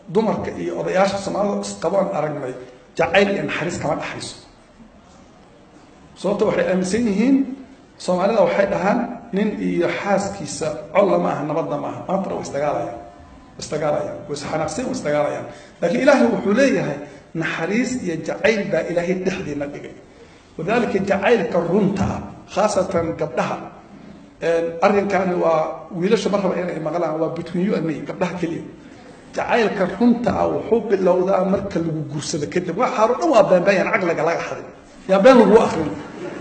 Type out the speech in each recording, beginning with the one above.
dumarka iyo odayaasha Soomaalida isqabaan aragnay jacayl in xariis kama dhaxayso sababtoo waxay aaminsan yihiin Soomaalida waxay dhahaan nin iyo xaaskiisa col ma aha nabadna ma aha maanta way istagaalayaan way xanaaqsan way istagaalayaan laakiin ilaahay wuxuu leeyahay naxariis iyo jacayl baa ilaahay dhexdeena dhigay wadaalka jacaylka runta khaasatan gabdhaha arrinkan waa wiilasha marba inay maqlaan waa between you and me gabdhaha kaliya jacaylka runta wuxuu bilowdaa marka lagu guursado kadib waxa hore dhan waa beenbeen aqliga laga xaday yaa been lagu akhrin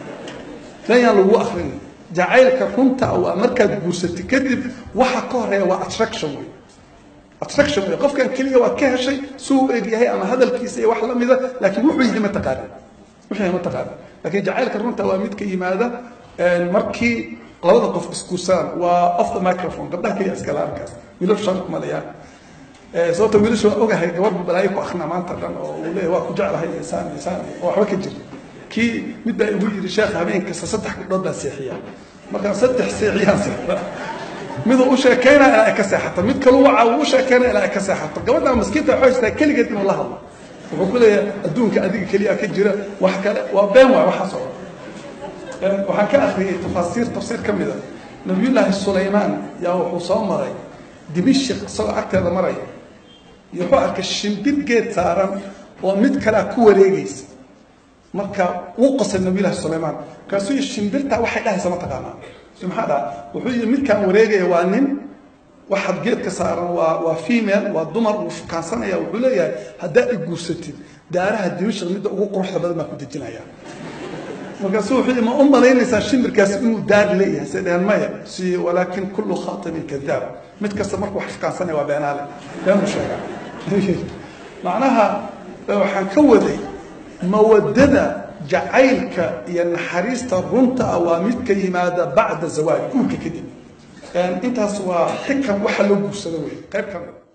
لا لو أخرين جعلك كنت أو أمريكا بورستي كذب واحد كهرة وأتراكشن أتراكشن قف كان كلية وكه شيء سوء هي أما هذا الكيس واحد لم يذا لكن مو حيجي متقارب مش هي متقارب لكن جعلك كنت أو أمريكا ماذا مركي قلنا قف إسكوسان وأفضل ميكروفون قبلها كي أسكالار كاس يلف شرط مليان صوت ويلش وأوجه هي جواب بلايك وأخنا ما أنت كان ولا هو جعل هي إنسان وحركة جري كي مدة يقول الشيخ همين كسر صدح ضد السيحية ما كان صدح سيحية ماذا وش كان إلى كساحة مد كلوعة وش كان إلى كساحة قولنا مسكينة حوجتها كل قد من الله وكل الدون كأديك كلية كجرة وحكى وبام وحصل وحكى أخي تفسير كم ذا نبي الله سليمان يا حسام مري دمشق صار أكثر مري يحوك الشمبير جيت صارم ومد كلا كوريجيس marka uu qasay nabiga Suleymaan kaasoo shimbirta waxay dhahay sama taqaana subhana wuxuu yiri midkan wareegay waa nin waxa geed ka saaran waa female waa dumar uu fukaansanaya wuxuu leeyahay hadaa ay guursatid daaraha dimisha midda ugu quruxda badan ma ku dejinaya marka soo wuxuu ma umaleynaysa shimbirkaas inuu daar leeyahay sidaan maya si walaakin kullu khaatibin kadab mid kasta markuu fukaansanaya waa beenaale yaa sheega macnaha waxaan ka waday مودة جعيلك ينحريست الرنطة أواميد كيمادة بعد الزواج كل كده أنت سوا حكم وحلو بسنوي غير كم